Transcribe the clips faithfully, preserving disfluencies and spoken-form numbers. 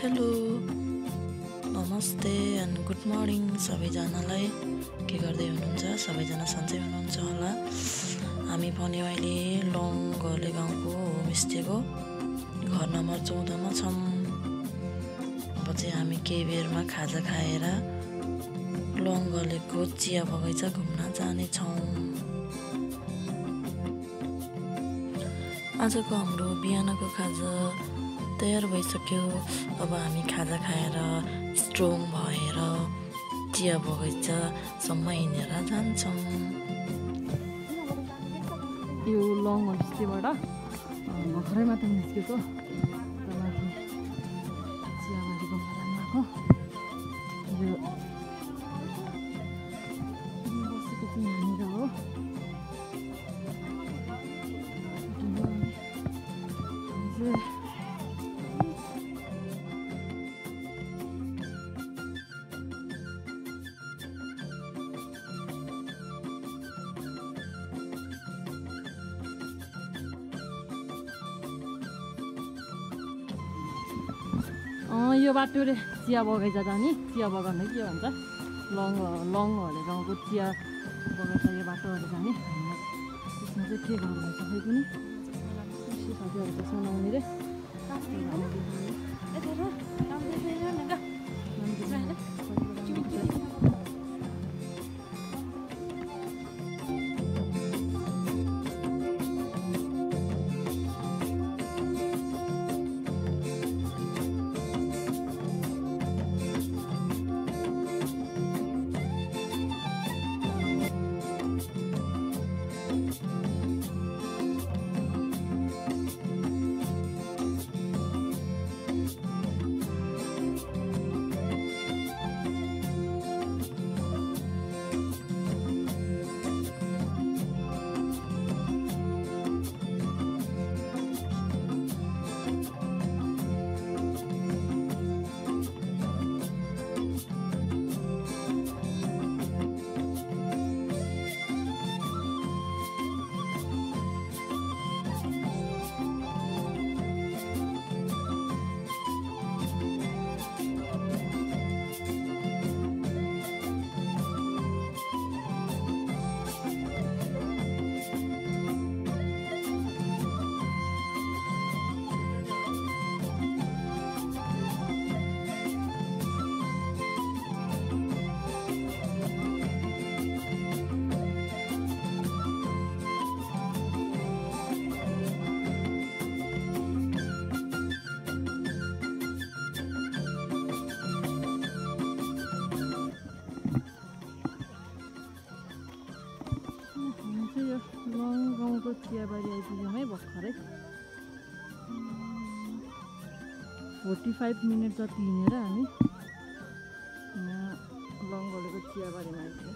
Hello नमस्ते and good morning सबैजनालाई। के गर्दै हुनुहुन्छ? सबैजना सन्चै हुनुहुन्छ होला। हामी पनि अहिले लङ घले गाउँको होमस्टेको घर नम्बर चौधमा छौँ। अब चाहिँ हामी केही बेरमा खाजा खाएर लङ घलेको चिया बगैँचा घुम्न जानेछौँ। आजको हाम्रो बिहानको खाजा तयार भइसक्यो। अब हामी खाजा खाएर स्ट्रङ भएर चिया बगैँचासम्म हिँडेर जान्छौँ। यो लङ होमस्टेबाट भर्खरै मात्र निस्केको तलमाथि चियाबारीको मैदानमा यो बसेको चाहिँ यहाँनिर हो। यो बाटो रे चिया बगैँचा जाने, चिया बगान के भन्छ लङ लङ हरे गाउँको चिया बगैँचा यो बाटोहरू जाने। त्यसमा चाहिँ के गर्नु सबै पनि साथीहरू त सुनाउने रे चियाबारी आइपुग्यौँ है भर्खरै। फोर्टी फाइभ मिनट जति हिँडेर हामी यहाँ लङ घलेको चियाबारीमा आइपुग्यौँ।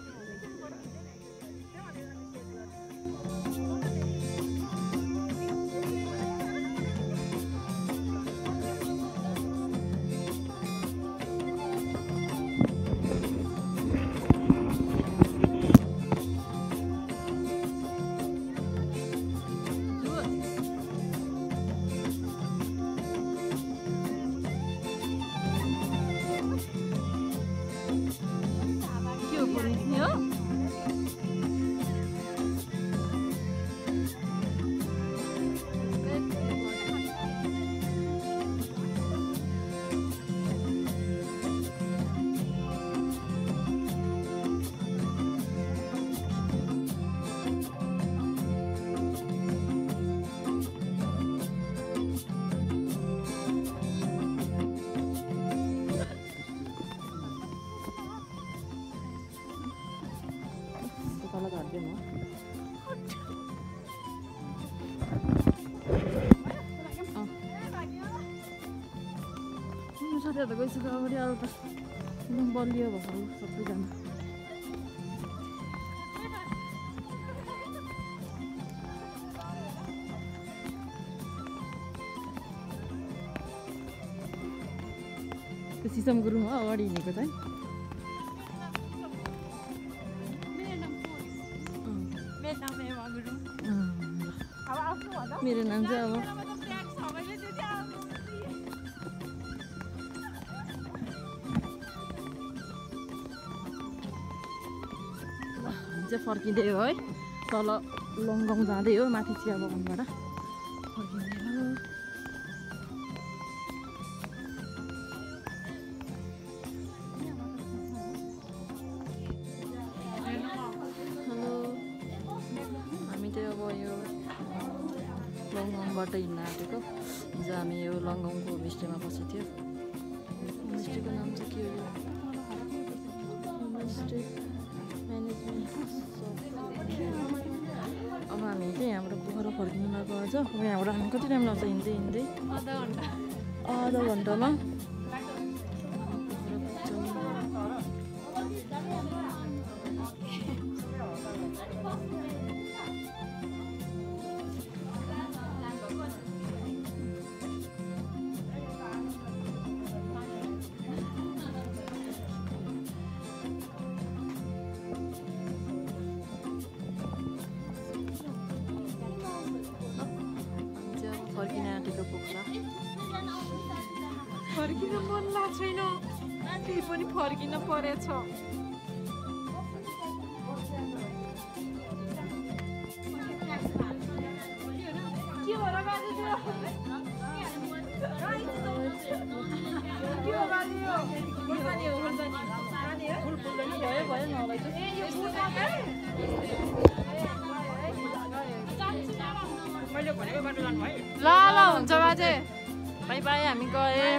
साथीहरू त गइसक्यो अगाडि, अरू त एकदम बलियो भएको सबैजना। त्यो सिसम गुरुङ हो अगाडि हिँडेको चाहिँ। मेरो नाम चाहिँ अब चाहिँ फर्किँदै हो है तल लङ गाउँ जाँदै हो माथि चिया बगानबाट फर्किँदै हो हेलो हामी चाहिँ अब यो लङ गाउँबाट हिँड्न आँटेको हिजो हामी यो लङ गाउँको होमस्टेमा बसेको थियो होमस्टेको नाम चाहिँ के हो होमस्टे म्यानेजमेन्ट अब हामी चाहिँ यहाँबाट पोखरा फर्किनु लाग्यो आज अब यहाँबाट हामी कति टाइम लाग्छ हिँड्दै हिँड्दै आधा घन्टा आधा घन्टामा फर्किन आँटेको पोखरा फर्किन मन लाग्छ छैन त्यही पनि फर्किन परेछ के हो र बाजे त्यो के हो बाजे यो फुलदानी हो फुलदानी फुल फुलदानी भयो भयो नलाई ए यो फुल मात्रै मैले भनेको बाटो जानु है ल ल हुन्छ बाजे बाई बाई हामी गए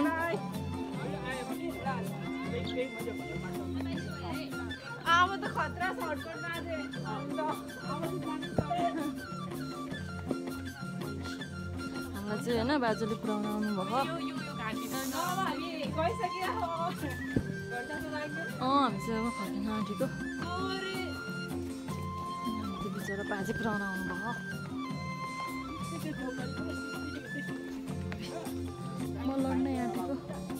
अब त खतरा सर्टकट बाजे हामीलाई चाहिँ होइन बाजुले पुऱ्याउन आउनुभयो अँ हामी चाहिँ अब फर्किन आँटेको त्यो बिचरा बाजे पुऱ्याउन आउनुभयो म लड्नै आँटेको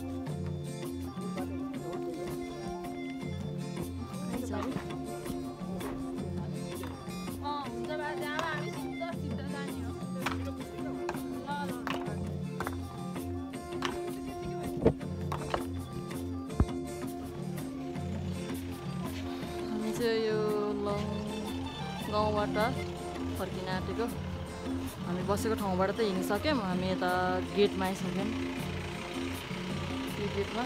हामी चाहिँ यो लङ गाउँबाट फर्किन आँटेको हामी बसेको ठाउँबाट त हिँडिसक्यौँ हामी यता गेटमा आइसक्यौँ यो गेटमा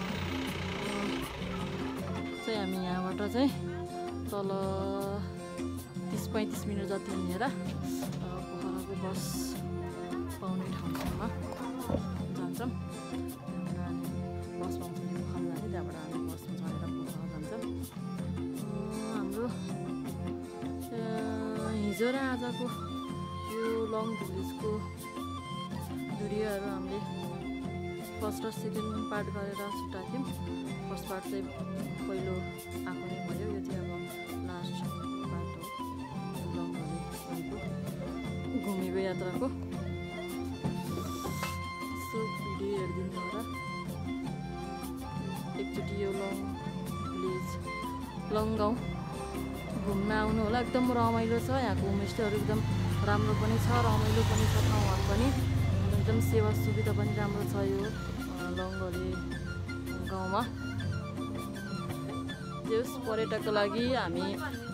चाहिँ हामी यहाँबाट चाहिँ तल तिस पैँतिस मिनट जति हिँडेर पोखराको बस पाउने ठाउँसम्म जान्छौँ बस पाउँछ नि पोखरा जाने त्यहाँबाट हामी बसमा चढेर पोखरा जान्छौँ हाम्रो हिजो र आजको यो लङ भिलेजको भिडियोहरू हामीले फर्स्ट र सेकेन्ड पार्ट गरेर छुट्याएको थियौँ फर्स्ट पार्ट चाहिँ पहिलो आएको नै भयो यो चाहिँ अब लास्ट पार्ट हो लङ भिलेजको घुमेको यात्राको सो भिडियो हेरिदिनु होला एकचोटि यो लङ भिलेज लङ गाउँ घुम्न आउनु होला एकदम रमाइलो छ यहाँको होमस्टेहरू एकदम राम्रो पनि छ रमाइलो पनि छ ठाउँहरू पनि एकदम सेवा सुविधा पनि राम्रो छ यो लङघले गाउँमा त्यस पर्यटकको लागि हामी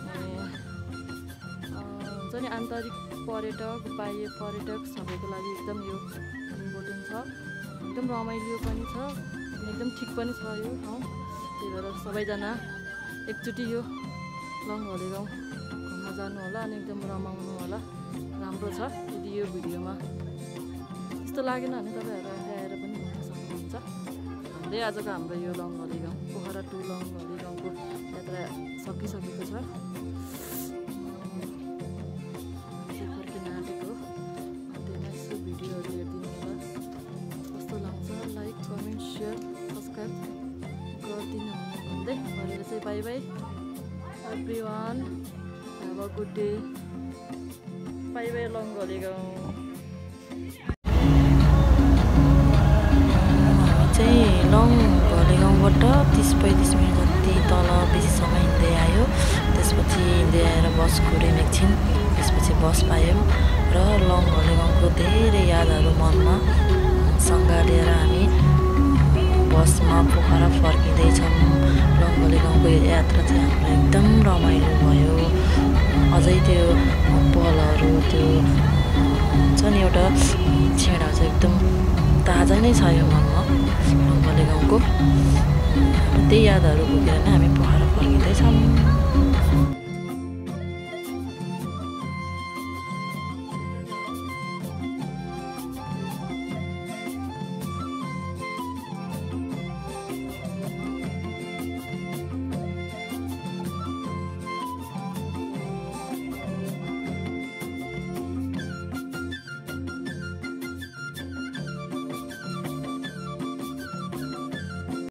हुन्छ नि आन्तरिक पर्यटक बाह्य पर्यटक सबैको लागि एकदम यो इम्पोर्टेन्ट छ एकदम रमाइलो पनि छ एकदम ठिक पनि छ यो ठाउँ त्यही भएर सबैजना एकचोटि यो लङघले गाउँ घुम्न जानु होला अनि एकदम रमाउनु होला राम्रो छ यदि यो भिडियोमा त्यस्तो लागेन भने तपाईँहरू आएर पनि घुम्न सक्नुहुन्छ भन्दै आजको हाम्रो यो लङघले गाउँ पोखरा टु लङघले गाउँको यात्रा सकिसकेको छ फर्किन आँटेको त्यही यसो भिडियोहरू हेरिदिनु होला कस्तो लाग्छ लाइक कमेन्ट सेयर सब्सक्राइब गरिदिनु भन्दै गरेर चाहिँ bye bye everyone have a good day bye bye Langhale गाउँ चाहिँ लङघले गाउँबाट तिस पैँतिस मिनट जति तल बेसी समय हिँड्दै आयो त्यसपछि हिँड्दै आएर बस कुर्यौँ एकछिन त्यसपछि बस पायौँ र लङघले गाउँको धेरै यादहरू मनमा सँगालेर हामी बसमा पोखरा फर्किँदैछौँ। लङ्गले गाउँको यात्रा चाहिँ हाम्रो एकदम रमाइलो भयो। अझै त्यो पलहरू त्यो हुन्छ नि एउटा छेडा चाहिँ एकदम ताजा नै छ यो मनमा लङ्गले गाउँको। त्यही यादहरू बोकेर नै हामी पढेर फर्किँदैछौँ।